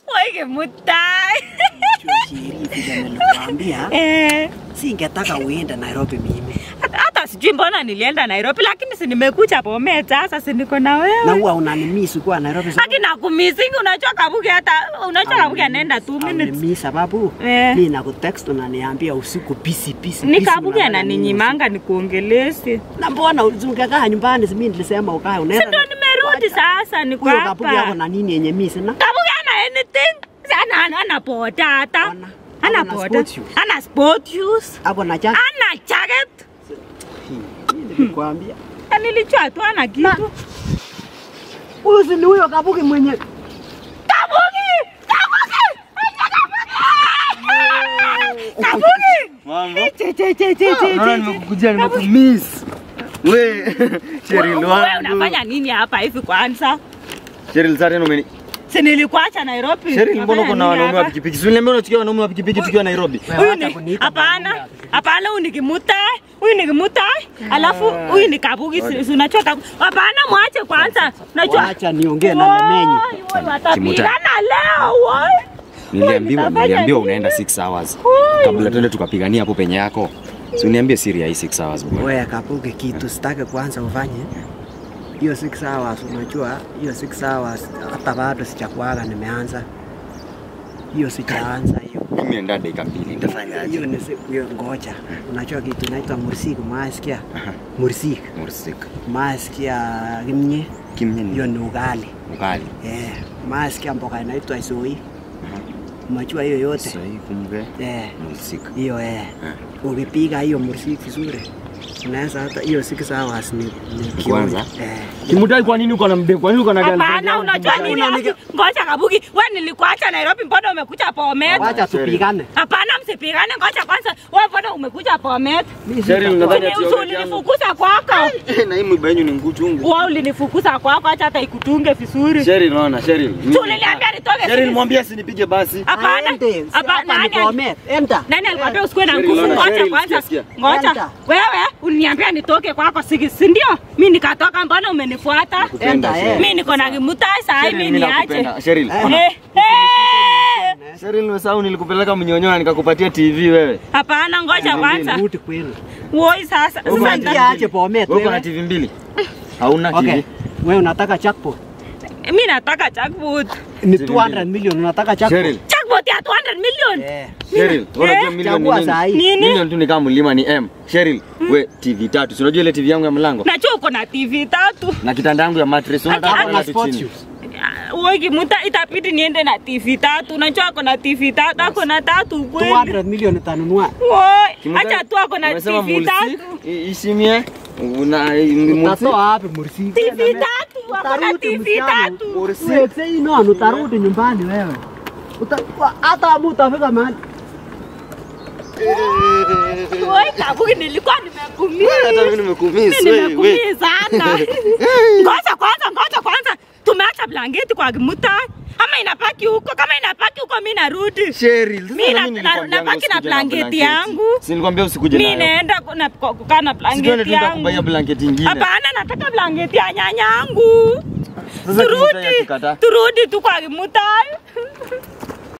Weke mutai. Singetaka uende Nairobi mimi. Hata sijui mbona nilienda Nairobi lakini si nimekuja Bomet sasa si niko na wewe. Na huwa unanimiss kwa Nairobi sababu. Haki nakumissingi unajua Kabugi hata unajua Kabugi anaenda 2 minutes. Unanimiss sababu mimi nakutext unaniambia usiku busy. Ni Kabugi ananinyimanga nikuongeleze. Na mbona ungekaa nyumbani mimi nilisema ukae unaenda. Ndio nimerudi sasa niko hapa. Kabugi yako na nini yenye miss na? Kabugi ana anything. Sana ana potata. Ana potata. Ana sport shoes. Hapo na jacket. Ana jacket. Nilikwambia. Nilichua tu ana kitu. Huyo si huyo Kabugi mwenye. Kabugi! Mambo. Naona nimekukujia nimekumiss. Wewe, Cheryl wangu. Wewe unafanya nini hapa hivi kwanza? Cheryl sasa nini Si nilikuacha Nairobi. Cheryl mbona kuna wanaume wa pikipiki? Si niambia unachukia wanaume wa pikipiki tukiwa Nairobi. Hapana. Hapana huyu ni Kimutai. Huyu ni Kimutai. Alafu huyu ni Kabugi. Si unachoka. Hapana mwache kwanza. Unajua. Acha niongee na Lemenyi. Kimutai leo wewe. Niliambiwa unaenda 6 hours. Kabla twende tukapigania hapo penye yako. Si uniambie siri ya hii 6 hours bwana. Wewe Kabugi kitu sitaki kwanza ufanye. Hiyo 6 hours unajua hiyo 6 hours hata bado sijakuaga nimeanza. Hiyo sijaanza hiyo. Mimi nenda dakika 2 nitafanya aje? Hiyo ni hiyo ngoja. Unajua kitu inaitwa mursik maasikia? Mursik. Maasikia kimnye. Hiyo ni ugali. Maasikia mboga inaitwa isoi. Unajua hiyo yote. Isoi kumbe. Mursik. Hiyo ukipiga hiyo mursik vizuri. Unaweza hata hiyo 6 hours ni kwanza. Kimutai kwa nini uko na mbegu? Kwa nini uko na gari? Hapana unajua nini? Ngoja Kabugi, wewe nilikuacha Nairobi mbona umekuja Bomet? Acha tupigane. Hapana msipigane, ngoja kwanza. Wewe mbona umekuja Bomet? Cheryl nadhani ati ulinifukuza kwako. Na hii mwiba yenu ni nguchungu. Wewe ulinifukuza kwako, acha hata ikutunge vizuri. Cheryl naona Cheryl. Tuliniambia nitoke. Cheryl mwambie asinipige basi. Hapana. Hapana Bomet. Enda. Nani alikwambia usikue na nguvu? Ngoja kwanza. Ngoja. Wewe uliniambia nitoke kwako si ndio? Mimi nikatoka mbona umenifuata? Mimi niko na Kimutai sasa mimi niache. Cheryl. Cheryl nimesahau nilikupeleka Mnyonyoa nikakupatia TV wewe. Hapana ngoja kwanza. Rudi kwenu. Woi sasa niache Bomet wewe. Uko na TV mbili? Hauna TV. Okay. Wewe unataka jackpot? Mimi nataka jackpot. Ni 200 million unataka jackpot? Jackpot ya 200 million. Cheryl, unajua milioni nini? Milioni tu ni kama mlima ni M. Cheryl, we TV 3. Si unajua ile TV yangu ya mlango? Najua uko na TV 3. Na kitanda yangu ya mattress unataka na sport shoes. Wewe Kimutai itabidi niende na TV 3. Unajua ako na TV 3, ako na 3 kweli. 200 million utanunua. Woi, acha tu ako na TV 3. Ishimie. Utatoa wapi mursik? TV 3, ako na TV 3. Wewe sasa ino utarudi nyumbani wewe. Hata utafika mahali. Woi Kabugi nilikuwa nimekumiss. Hata mimi nimekumiss wewe. Nimekumiss sana. Ngoja kwanza. Tumeacha blanketi kwa Kimutai. Ama inapaki huko, kama inapaki huko mimi narudi. Cheryl, mimi napaki na blanketi yangu. Si nilikwambia usikuje nayo. Mimi naenda kukaa na blanketi yangu. Sio nenda kubaya blanketi nyingine. Hapana, nataka blanketi ya nyanyangu. Turudi tu kwa Kimutai.